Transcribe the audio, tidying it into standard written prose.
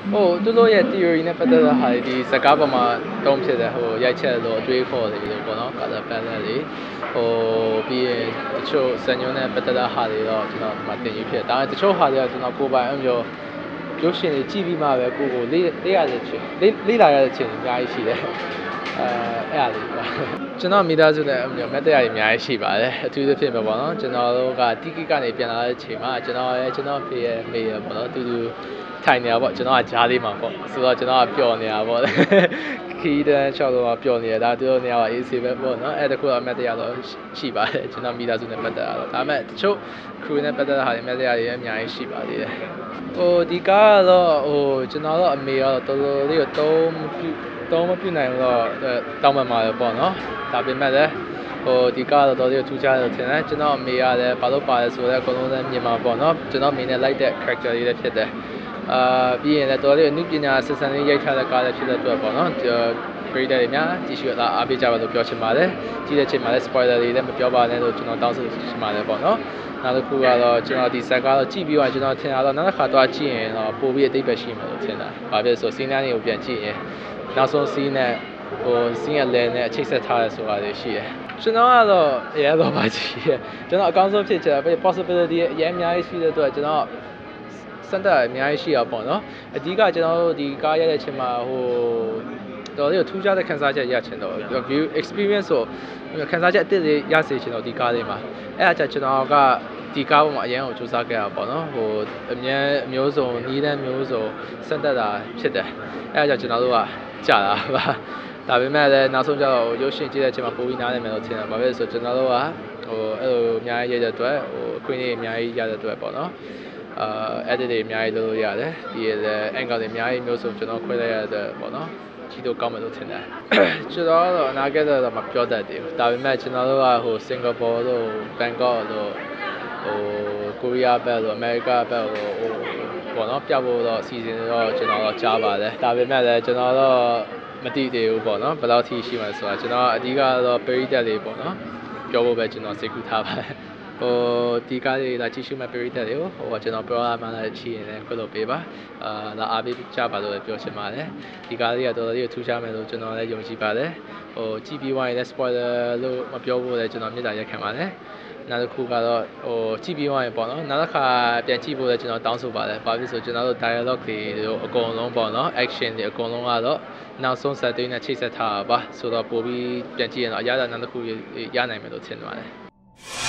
သူတို့ရဲ့ theory နဲ့ပတ်သက်တဲ့ဟာတွေဒီစကားပေါ်မှာတုံးဖြစ်တယ်ရိုက်ချက်လို့အတွေးခေါ်တယ်လို့ပေါ့နော် color palette တွေပြီးရင်တချို့စံညွှန်းနဲ့ပတ်သက်တဲ့ဟာတွေတော့ကျွန်တော်ဒီမှာတင်ယူဖြစ်ဒါပေမဲ့တချို့ဟာတွေကကျွန်တော်ကိုယ်ပိုင်အမျိုးရုပ်ရှင်တွေကြည့်ပြီးမှပဲကိုကိုလေးရတဲ့ချင်းလေးလာရတဲ့ချင်းအများကြီးရှိတယ်အဲ့ဒါလေးပါကျွန်တော်မိသားစုနဲ့အမျိုးမက်တရားတွေအများကြီးရှိပါတယ်အထူးသဖြင့်ပဲပေါ့နော်ကျွန်တော်တို့ကတီကီကနေပြန်လာတဲ့အချိန်မှာကျွန်တော်ဖေရဲ့မေရဲ့ပေါ့နော်တူထိုင်နေတာပေါ့ကျွန်တော်ကကြားလေးမှာပေါ့ဆိုတော့ကျွန်တော်ကပျော်နေတာပေါ့ခီးတန်းချောက်တော့ပျော်နေတာဒါသူတို့နေရာကအေးဆေးပဲပေါ့နော်အဲ့တခုတော့အမက်တရားတော့ရှိပါတယ်ကျွန်တော်မိသားစုနဲ့ပတ်သက်တာတော့ဒါပေမဲ့တချို့ crew နဲ့ပတ်သက်တာဟာအမက်တရားတွေအများကြီးရှိပါသေးတယ်ဒီကားကတော့ကျွန်တော်တော့အမေကတော့တော်တော်လေးကိုတုံးမပြနိုင်တော့တောင်းပန်ပါတယ်ပေါ့နော်ဒါပေမဲ့လည်းဒီကားတော့တော်တော်လေးထူးခြားတယ်ထင်တယ်ကျွန်တော်အမေကလည်းဘာလို့ပါလဲဆိုတော့အကုန်လုံးလည်းမြင်မှာပေါ့နော်ကျွန်တော်အမေနဲ့လိုက်တဲ့ character လေးလည်းဖြစ်တယ်ပြီးရင်လည်းတော်တော်လေးအမှုပညာဆက်ဆံရေးရိုက်ထားတဲ့ကားလည်းဖြစ်တဲ့အတွက်ပေါ့နော်ပရိသတ်တွေများကြည့်ရှုတာအားပေးကြပါလို့ပြောချင်ပါတယ်ကြည့်တဲ့ချိန်မှာလည်း spoiler တွေလည်းမပြောပါနဲ့လို့ကျွန်တော်တောင်းဆိုချင်ပါတယ်ပေါ့နော်နောက်တစ်ခုကတော့ကျွန်တော်ဒီဇက်ကားတော့ကြည့်ပြီးတော့ကျွန်တော်ထင်တာတော့နောက်တစ်ခါတော့ကြည့်ရင်တော့ပိုပြီးအသိပဲရှိမှာလို့ထင်တာဘာဖြစ်လို့ဆိုစီးနှမ်းတွေကိုပြန်ကြည့်ရင်နောက်ဆုံးစီးနဲ့စီးရလဲနဲ့အချိတ်ဆက်ထားရဆိုတာတွေရှိတယ်ကျွန်တော်ကတော့အရင်တော့ပါကြည့်ရကျွန်တော်အကောင်းဆုံးဖြစ်ချင်တာ possibility အရင်အများကြီးရှိတဲ့အတွက်ကျွန်တော်စံတက်အများကြီးရှိအောင်ပေါ့နော်အဓိကကျွန်တော်တို့ဒီကားရတဲ့ချိန်မှာတော်တော်ထူးခြားတဲ့ခန်းစားချက်ရချင်တော့ view experience ဆိုခန်းစားချက်အသစ်လေးရစေချင်တော့ဒီကားလေးမှာအဲ့ဒါကြောင့်ကျွန်တော်ကဒီကားပေါ်မှာအရင်ကိုစူးစမ်းခဲ့တာပေါ့နော်အမျိုးစုံနီးတန်းမျိုးစုံစံတက်တာဖြစ်တယ်အဲ့ဒါကြောင့်ကျွန်တော်တို့ကကြာတာပါဒါပေမဲ့လည်းနောက်ဆုံးကျတော့ရုပ်ရှင်ကြည့်တဲ့အချိန်မှာပိုပြီးနားလည်မယ်လို့ထင်တယ်ဘာဖြစ်လို့ဆိုကျွန်တော်တို့ကအဲ့လိုအများကြီးရတဲ့အတွက်အခွင့်အရေးအများကြီးရတဲ့အတွက်ပေါ့နော်edit တွေအများကြီးလုပ်လို့ရတယ်ပြီးရင်လည်း angle တွေအများကြီးမျိုးစုံကျွန်တော်ခွဲလိုက်ရတဲ့ပေါ့နော်ကြည့်တော့ကောင်းမယ်လို့ထင်တယ်ကျွန်တော်ကတော့အနာဂတ်တော့မပြောတတ်သေးဘူးဒါပေမဲ့ကျွန်တော်တို့ကစင်ကာပူတို့ဘန်ကောက်တို့ကိုရီးယားဘက်တို့အမေရိကဘက်တို့ပေါ့နော်ပြဖို့တော့အစီအစဉ်တော့ကျွန်တော်တော့ကြားပါတယ်ဒါပေမဲ့လည်းကျွန်တော်တော့မသိသေးဘူးပေါ့နော်ဘယ်လောက်ထိရှိမှဆိုတာကျွန်တော်အဓိကတော့ပရိသတ်လေးပေါ့နော်ပြောဖို့ပဲကျွန်တော်စိတ်ကူးထားပါတယ်ဒီကားလေးလာကြည့်ရှုမဲ့ပရိသတ်တွေကိုကျွန်တော်ပြောရမှလည်းချီရင်လည်းခွလို့ပေးပါလာအားပေးကြပါလို့ပြောချင်ပါတယ်ဒီကားလေးကတော်တော်လေးထူးခြားမယ်လို့ကျွန်တော်လည်းယုံကြည်ပါတယ်ကြည့်ပြီးွားရင်လည်း spoiler လို့မပြောဖို့လည်းကျွန်တော်မြစ်တာရက်ခံပါတယ်နောက်တစ်ခုကတော့ကြည့်ပြီးွားရင်ပေါ့နော်နောက်တစ်ခါပြန်ကြည့်ဖို့လည်းကျွန်တော်တောင်းဆိုပါတယ်ဘာဖြစ်လို့ဆိုကျွန်တော်တို့ dialogue တွေတို့အကုန်လုံးပေါ့နော် action တွေအကုန်လုံးကတော့နောက်ဆုံးဆက်သွင်းနဲ့ချိတ်ဆက်ထားပါဆိုတော့ပို့ပြီးပြန်ကြည့်ရင်တော့အရသာနောက်တစ်ခုရနိုင်မယ်လို့ထင်ပါတယ်